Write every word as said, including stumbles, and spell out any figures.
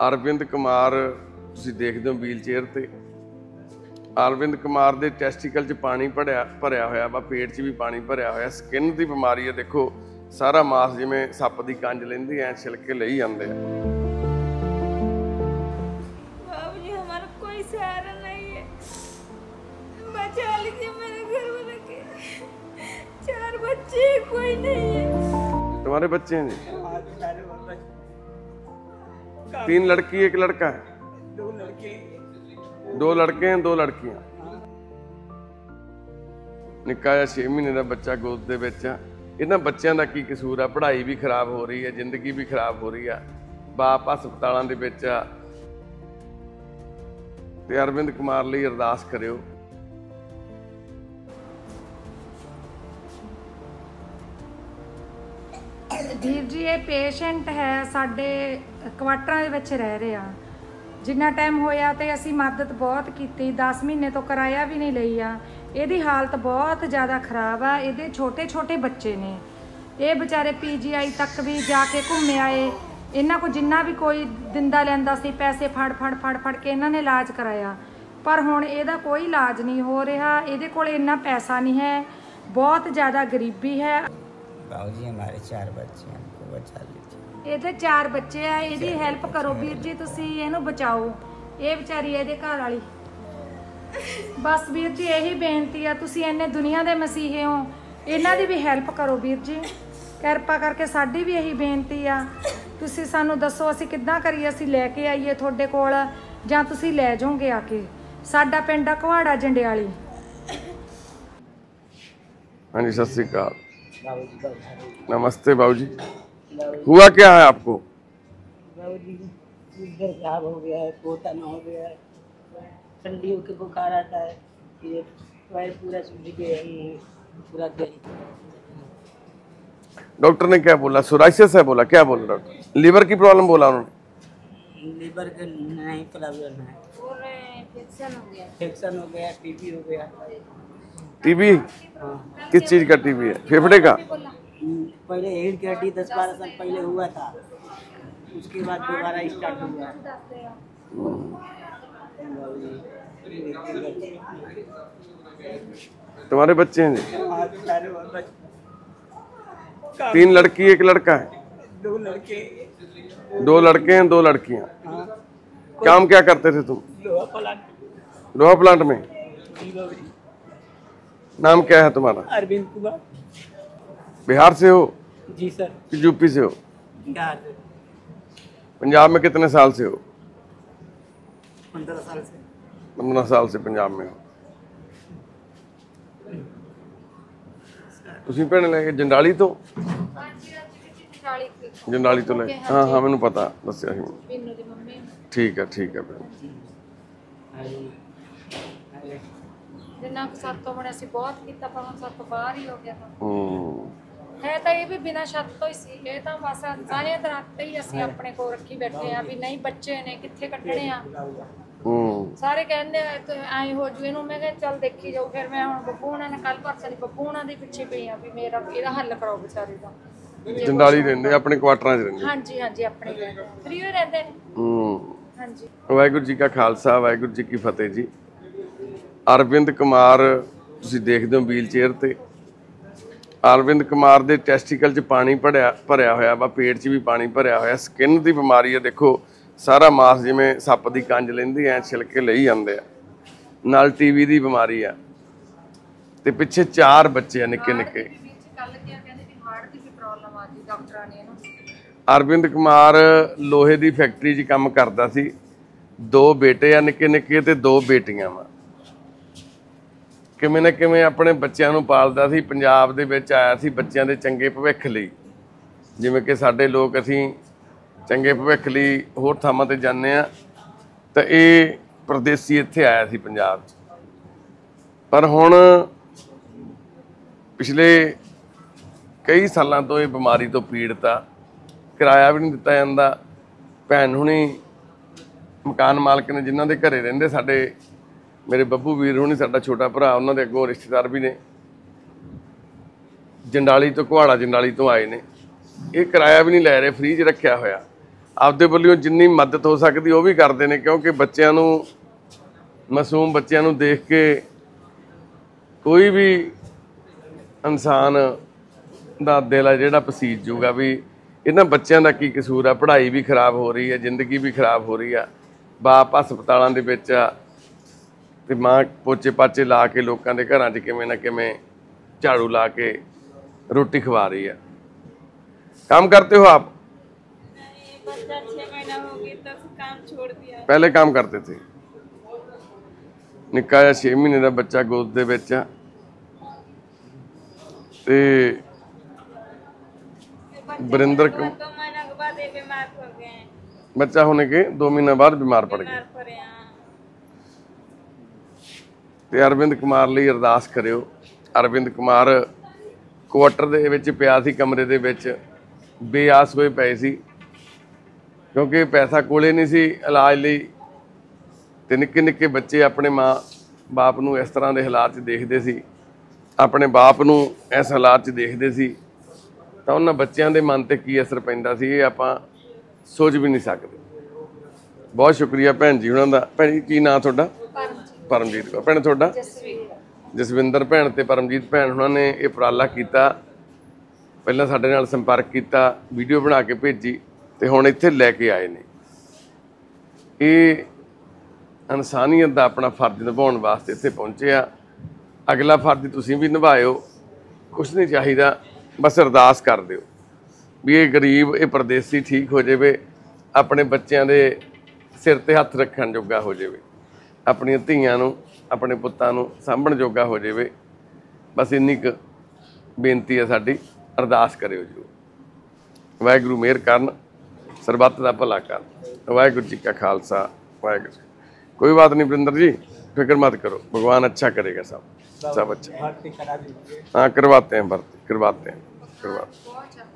अरविंद कुमार तुसीं देखदे हो व्हील चेयर ते। अरविंद कुमार दे टैस्टिकल च पानी भरिया भरिया होया वा, पेट च भी पानी भरिया होया। स्किन दी बीमारी है, देखो सारा मास जिवें सप दी कंज लैंदी ऐ छिलके लई जांदे आ। बाबूजी हमारा कोई सहारा नहीं है, बचा लीजिए मेरे घर वाले के। चार बच्चे कोई नहीं है। तुम्हारे बच्चे हैं जी? तीन लड़की एक लड़का है? दो लड़के दो लड़के हैं दो लड़कियां। निक्का जिहा छे महीने का बच्चा गोद दे विच आ। इन्हां बच्चों का की कसूर है? पढ़ाई भी खराब हो रही है, जिंदगी भी खराब हो रही है, बाप हस्पतालों दे विच आ। ते अरविंद कुमार लई अरदास करियो। ਵੀਰ ਜੀ ਇਹ ਪੇਸ਼ੈਂਟ ਹੈ ਸਾਡੇ ਕੁਆਟਰਾਂ ਦੇ ਵਿੱਚ ਰਹਿ ਰਿਹਾ। ਜਿੰਨਾ ਟਾਈਮ ਹੋਇਆ ਤੇ ਅਸੀਂ ਮਦਦ ਬਹੁਤ ਕੀਤੀ, ਦਸ ਮਹੀਨੇ ਤੋਂ ਕਿਰਾਇਆ ਵੀ ਨਹੀਂ ਲਈ ਆ। ਇਹਦੀ ਹਾਲਤ ਬਹੁਤ ਜ਼ਿਆਦਾ ਖਰਾਬ ਆ। ਇਹਦੇ ਛੋਟੇ ਛੋਟੇ ਬੱਚੇ ਨੇ। ਇਹ ਵਿਚਾਰੇ ਪੀਜੀਆਈ ਤੱਕ ਵੀ ਜਾ ਕੇ ਘੁੰਮੇ ਆਏ। ਇਹਨਾਂ ਕੋਲ ਜਿੰਨਾ ਵੀ ਕੋਈ ਦਿੰਦਾ ਲੈਂਦਾ ਸੀ ਪੈਸੇ ਫੜ ਫੜ ਫੜ ਫੜ ਕੇ ਇਹਨਾਂ ਨੇ ਇਲਾਜ ਕਰਾਇਆ, ਪਰ ਹੁਣ ਇਹਦਾ ਕੋਈ ਇਲਾਜ ਨਹੀਂ ਹੋ ਰਿਹਾ। ਇਹਦੇ ਕੋਲ ਇੰਨਾ ਪੈਸਾ ਨਹੀਂ ਹੈ, ਬਹੁਤ ਜ਼ਿਆਦਾ ਗਰੀਬੀ ਹੈ। बाबूजी हमारे चार बच्चे हैं, हमको बचा लीजिए। ਇਹਦੇ ਚਾਰ ਬੱਚੇ ਆ, ਇਹਦੀ ਹੈਲਪ ਕਰੋ ਵੀਰ ਜੀ, ਤੁਸੀਂ ਇਹਨੂੰ ਬਚਾਓ। ਇਹ ਵਿਚਾਰੀ ਇਹਦੇ ਘਰ ਵਾਲੀ। ਬਸ ਵੀਰ ਜੀ ਇਹੀ ਬੇਨਤੀ ਆ, ਤੁਸੀਂ ਇੰਨੇ ਦੁਨੀਆ ਦੇ ਮਸੀਹੇ ਹੋ, ਇਹਨਾਂ ਦੀ ਵੀ ਹੈਲਪ ਕਰੋ ਵੀਰ ਜੀ। ਕਿਰਪਾ ਕਰਕੇ ਸਾਡੀ ਵੀ ਇਹੀ ਬੇਨਤੀ ਆ, ਤੁਸੀਂ ਸਾਨੂੰ ਦੱਸੋ ਅਸੀਂ ਕਿੱਦਾਂ ਕਰੀਏ। ਅਸੀਂ ਲੈ ਕੇ ਆਈਏ ਤੁਹਾਡੇ ਕੋਲ ਜਾਂ ਤੁਸੀਂ ਲੈ ਜਾਓਗੇ ਆ ਕੇ? ਸਾਡਾ ਪਿੰਡ ਆ ਕੁਹਾੜਾ ਜੰਡਿਆਲੀ। हाँ जी, सत श्री अकाल। नमस्ते बाबूजी। हुआ क्या है आपको? बाबूजी इधर खराब हो गया है, पोता न हो गया है, ठंडियों के बुखार आता है, ये पैर पूरा सूज गया है, पूरा गली। डॉक्टर ने क्या बोला? सोराइसिस है बोला? क्या बोला डॉक्टर? लीवर की प्रॉब्लम बोला उन्होंने? लीवर का नहीं प्रॉब्लम है, इन्फेक्शन हो गया। इन्फेक्शन हो गया, टीबी हो गया। टीबी? हाँ। किस चीज का टीबी है? फेफड़े का? पहले रीढ़ की हड्डी दस बारह साल पहले हुआ था, उसके बाद दोबारा स्टार्ट हुआ। तुम्हारे बच्चे हैं जी? तीन लड़की एक लड़का है? दो लड़के दो लड़के हैं दो लड़कियां। हाँ। काम क्या करते थे तुम? लोहा प्लांट। लोहा प्लांट में? जी बाबूजी। नाम क्या है तुम्हारा? अरविंद कुमार। बिहार से हो? जी सर। यूपी से हो? बिहार से। पंजाब में कितने साल से हो? पंद्रह साल से। पंद्रह साल से पंजाब में हो। ਤੁਸੀਂ ਭੈਣ ਲੈ ਕੇ ਜੰਡਾਲੀ ਤੋਂ? ਜੰਡਾਲੀ ਤੋਂ ਲੈ? ਹਾਂ ਹਾਂ ਮੈਨੂੰ ਪਤਾ, ਦੱਸਿਆ ਸੀ ਮੈਨੂੰ। ਠੀਕ ਹੈ ਠੀਕ ਹੈ ਭੈਣ। ਜਿੰਨਾ ਕੁ ਸਾਤੋਂ ਬਣਿਆ ਸੀ ਬਹੁਤ ਕੀਤਾ, ਪਰ ਹੁਣ ਸਾਤੋਂ ਬਾਹਰ ਹੀ ਹੋ ਗਿਆ। ਹੂੰ ਹੈ ਤਾਂ ਇਹ ਵੀ ਬਿਨਾਂ ਛੱਤ ਤੋਂ ਹੀ ਸੀ। ਇਹ ਤਾਂ ਬਸ ਸਾਰੇ ਦਰਖਤ ਹੀ ਅਸੀਂ ਆਪਣੇ ਕੋਲ ਰੱਖੀ ਬੈਠੇ ਆ ਵੀ ਨਹੀਂ ਬੱਚੇ ਨੇ ਕਿੱਥੇ ਕੱਢਣੇ ਆ। ਹੂੰ ਸਾਰੇ ਕਹਿੰਦੇ ਐ ਹੋ ਜੂ ਇਹਨੂੰ। ਮੈਂ ਕਿਹਾ ਚੱਲ ਦੇਖੀ ਜਾਊ। ਫਿਰ ਮੈਂ ਹੁਣ ਬੱਬੂ ਉਹਨਾਂ ਨੇ ਕੱਲ ਪਰਸੋਂ ਦੀ ਬੱਬੂ ਉਹਨਾਂ ਦੇ ਪਿੱਛੇ ਪਈ ਆ ਵੀ ਮੇਰਾ ਇਹਦਾ ਹੱਲ ਕਰਾਓ ਵਿਚਾਰੇ ਦਾ। ਜੰਡਾਲੀ ਰਹਿੰਦੇ ਆਪਣੇ ਕੁਆਟਰਾਂ 'ਚ ਰਹਿੰਦੇ? ਹਾਂਜੀ ਹਾਂਜੀ ਆਪਣੇ ਰਹਿੰਦੇ, ਫਰੀ ਹੋਏ ਰਹਿੰਦੇ ਨੇ। ਹੂੰ ਹਾਂਜੀ। ਵਾਹਿਗੁਰੂ ਜੀ ਕਾ ਖਾਲਸਾ ਵਾਹਿਗੁਰੂ ਜੀ ਕੀ ਫਤਿਹ ਜੀ। ਅਰਵਿੰਦ ਕੁਮਾਰ ਤੁਸੀਂ ਦੇਖਦੇ ਹੋ ਵੀਲ ਚੇਅਰ ਤੇ। ਅਰਵਿੰਦ ਕੁਮਾਰ ਦੇ ਟੈਸਟੀਕਲ 'ਚ ਪਾਣੀ ਭਰਿਆ ਭਰਿਆ ਹੋਇਆ ਵਾ, ਪੇਟ 'ਚ ਵੀ ਪਾਣੀ ਭਰਿਆ ਹੋਇਆ। ਸਕਿਨ ਦੀ ਬਿਮਾਰੀ ਹੈ, ਦੇਖੋ ਸਾਰਾ ਮਾਸ ਜਿਵੇਂ ਸੱਪ ਦੀ ਕੰਜ ਲੈਂਦੀ ਐ ਛਿਲਕੇ ਲਈ ਜਾਂਦੇ ਆ। ਨਾਲ ਟੀਵੀ ਦੀ ਬਿਮਾਰੀ ਆ ਤੇ ਪਿੱਛੇ ਚਾਰ ਬੱਚੇ ਆ ਨਿੱਕੇ ਨਿੱਕੇ। ਅਰਵਿੰਦ ਕੁਮਾਰ ਲੋਹੇ ਦੀ ਫੈਕਟਰੀ 'ਚ ਕੰਮ ਕਰਦਾ ਸੀ। ਦੋ ਬੇਟੇ ਆ ਨਿੱਕੇ ਨਿੱਕੇ ਤੇ ਦੋ ਬੇਟੀਆਂ ਵਾ। ਕਿਵੇਂ ਨਾ ਕਿਵੇਂ ਆਪਣੇ ਬੱਚਿਆਂ ਨੂੰ ਪਾਲਦਾ ਸੀ। ਪੰਜਾਬ ਦੇ ਵਿੱਚ ਆਇਆ ਸੀ ਬੱਚਿਆਂ ਦੇ ਚੰਗੇ ਭਵਿੱਖ ਲਈ। ਜਿਵੇਂ ਕਿ ਸਾਡੇ ਲੋਕ ਅਸੀਂ ਚੰਗੇ ਭਵਿੱਖ ਲਈ ਹੋਰ ਥਾਵਾਂ ਤੇ ਜਾਂਦੇ ਆ, ਤਾਂ ਇਹ ਪਰਦੇਸੀ ਇੱਥੇ ਆਇਆ ਸੀ ਪੰਜਾਬ 'ਚ। ਪਰ ਹੁਣ ਪਿਛਲੇ ਕਈ ਸਾਲਾਂ ਤੋਂ ਇਹ ਬਿਮਾਰੀ ਤੋਂ ਪੀੜਤ ਆ। ਕਿਰਾਇਆ ਵੀ ਨਹੀਂ ਦਿੱਤਾ ਜਾਂਦਾ। ਭੈਣ ਹੁਣੀ ਮਕਾਨ ਮਾਲਕ ਨੇ ਜਿਨ੍ਹਾਂ ਦੇ ਘਰੇ ਰਹਿੰਦੇ, ਸਾਡੇ ਮੇਰੇ ਬੱਬੂ ਵੀਰ ਹੁਣੀ ਸਾਡਾ ਛੋਟਾ ਭਰਾ, ਉਹਨਾਂ ਦੇ ਅੱਗੋਂ ਰਿਸ਼ਤੇਦਾਰ ਵੀ ਨੇ, ਜੰਡਾਲੀ ਤੋਂ ਕੁਹਾੜਾ ਜੰਡਾਲੀ ਤੋਂ ਆਏ ਨੇ। ਇਹ ਕਿਰਾਇਆ ਵੀ ਨਹੀਂ ਲੈ ਰਹੇ, ਫ੍ਰੀ 'ਚ ਰੱਖਿਆ ਹੋਇਆ। ਆਪਦੇ ਵੱਲੋਂ ਜਿੰਨੀ ਮਦਦ ਹੋ ਸਕਦੀ ਉਹ ਵੀ ਕਰਦੇ ਨੇ, ਕਿਉਂਕਿ ਬੱਚਿਆਂ ਨੂੰ, ਮਾਸੂਮ ਬੱਚਿਆਂ ਨੂੰ ਦੇਖ ਕੇ ਕੋਈ ਵੀ ਇਨਸਾਨ ਦਾ ਦਿਲ ਆ ਜਿਹੜਾ ਪਸੀਜ ਜੂਗਾ ਵੀ ਇਹਨਾਂ ਬੱਚਿਆਂ ਦਾ ਕੀ ਕਸੂਰ ਆ। ਪੜ੍ਹਾਈ ਵੀ ਖਰਾਬ ਹੋ ਰਹੀ ਹੈ, ਜ਼ਿੰਦਗੀ ਵੀ ਖਰਾਬ ਹੋ ਰਹੀ ਆ, ਬਾਪ ਹਸਪਤਾਲਾਂ ਦੇ ਵਿੱਚ ਆ ਤੇ ਮਾਂ ਪੋਚੇ ਪਾਚੇ ਲਾ ਕੇ ਲੋਕਾਂ ਦੇ ਘਰਾਂ 'ਚ ਕਿਵੇਂ ਨਾ ਕਿਵੇਂ ਝਾੜੂ ਲਾ ਕੇ रोटी खवा रही है। काम करते हो आप? नहीं, बच्चा छह महीना हो गया तब से काम छोड़ दिया। पहले काम करते थे? निक्का जिहा छे महीने का बच्चा गोद दे विच आ ते बरिंदर दो महीना के बाद ये बीमार पड़ गए हैं। बच्चा होने के दो महीने बाद बीमार पड़ गया। बीमार पड़े हाँ। ते अरविंद कुमार ਲਈ ਅਰਦਾਸ ਕਰਿਓ। अरविंद कुमार ਕੁਆਟਰ ਦੇ ਵਿੱਚ ਪਿਆ ਸੀ, ਕਮਰੇ ਦੇ ਵਿੱਚ ਬੇਆਸ ਹੋਏ ਪਏ ਸੀ, ਕਿਉਂਕਿ ਪੈਸਾ ਕੋਲੇ ਨਹੀਂ ਸੀ ਇਲਾਜ ਲਈ ਤੇ ਨਿੱਕੇ ਨਿੱਕੇ ਬੱਚੇ ਆਪਣੇ ਮਾਂ ਬਾਪ ਨੂੰ ਇਸ ਤਰ੍ਹਾਂ ਦੇ ਹਾਲਾਤ 'ਚ ਦੇਖਦੇ ਸੀ, ਆਪਣੇ ਬਾਪ ਨੂੰ ਇਸ ਹਾਲਾਤ 'ਚ ਦੇਖਦੇ ਸੀ ਤਾਂ ਉਹਨਾਂ ਬੱਚਿਆਂ ਦੇ ਮਨ ਤੇ ਕੀ ਅਸਰ ਪੈਂਦਾ ਸੀ ਇਹ ਆਪਾਂ ਸੋਚ ਵੀ ਨਹੀਂ ਸਕਦੇ। ਬਹੁਤ ਸ਼ੁਕਰੀਆ ਭੈਣ ਜੀ ਉਹਨਾਂ ਦਾ। ਭੈਣ ਜੀ ਕੀ ਨਾਂ ਤੁਹਾਡਾ? ਪਰਮਜੀਤ ਕੌਰ। ਭੈਣ ਤੁਹਾਡਾ? ਜਸਵਿੰਦਰ ਭੈਣ ਤੇ ਪਰਮਜੀਤ ਭੈਣ ਉਹਨਾਂ ਨੇ ਇਹ ਉਪਰਾਲਾ ਕੀਤਾ, ਪਹਿਲਾਂ ਸਾਡੇ ਨਾਲ ਸੰਪਰਕ ਕੀਤਾ, ਵੀਡੀਓ ਬਣਾ ਕੇ ਭੇਜੀ ਤੇ ਹੁਣ ਇੱਥੇ ਲੈ ਕੇ ਆਏ ਨੇ। ਇਹ ਇਨਸਾਨੀਅਤ ਦਾ ਆਪਣਾ ਫਰਜ਼ ਨਿਭਾਉਣ ਵਾਸਤੇ ਇੱਥੇ ਪਹੁੰਚੇ ਆ। ਅਗਲਾ ਫਰਜ਼ ਤੁਸੀਂ ਵੀ ਨਿਭਾਇਓ, ਕੁਛ ਨਹੀਂ ਚਾਹੀਦਾ, ਬਸ ਅਰਦਾਸ ਕਰ ਦਿਓ ਵੀ ਇਹ ਗਰੀਬ, ਇਹ ਪਰਦੇਸੀ ਠੀਕ ਹੋ ਜਾਵੇ, ਆਪਣੇ ਬੱਚਿਆਂ ਦੇ ਸਿਰ ਤੇ ਹੱਥ ਰੱਖਣ ਜੋਗਾ ਹੋ ਜਾਵੇ, ਆਪਣੀਆਂ ਧੀਆਂ ਨੂੰ ਆਪਣੇ ਪੁੱਤਾਂ ਨੂੰ ਸਾਂਭਣ ਜੋਗਾ ਹੋ ਜਾਵੇ। ਬਸ ਇੰਨੀ ਕੁ ਬੇਨਤੀ ਹੈ ਸਾਡੀ, ਅਰਦਾਸ ਕਰਿਓ ਜਰੂਰ। ਵਾਹਿਗੁਰੂ ਮਿਹਰ ਕਰਨ, ਸਰਬੱਤ ਦਾ ਭਲਾ ਕਰਨ। ਵਾਹਿਗੁਰੂ जी का खालसा, वाहिगुरू। कोई बात नहीं वरिंदर जी, फिक्र मत करो, भगवान अच्छा करेगा सब सब अच्छा। हाँ करवाते हैं भर्ती, करवाते हैं करवाते हैं।